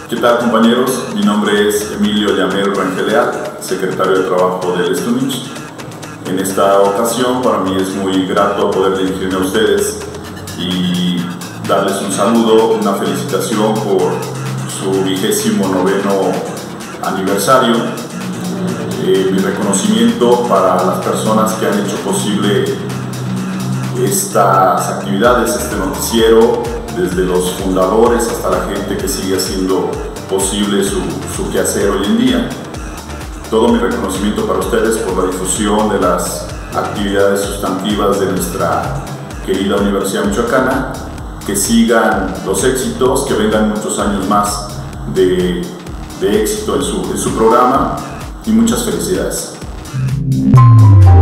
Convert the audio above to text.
¿Qué tal, compañeros? Mi nombre es Emilio Yamel Rangeleat, secretario de Trabajo del STUNICH. En esta ocasión para mí es muy grato poder dirigirme a ustedes y darles un saludo, una felicitación por su 29º aniversario. Mi reconocimiento para las personas que han hecho posible estas actividades, este noticiero, desde los fundadores hasta la gente que sigue haciendo posible su quehacer hoy en día. Todo mi reconocimiento para ustedes por la difusión de las actividades sustantivas de nuestra querida Universidad Michoacana. Que sigan los éxitos, que vengan muchos años más de éxito en su programa y muchas felicidades.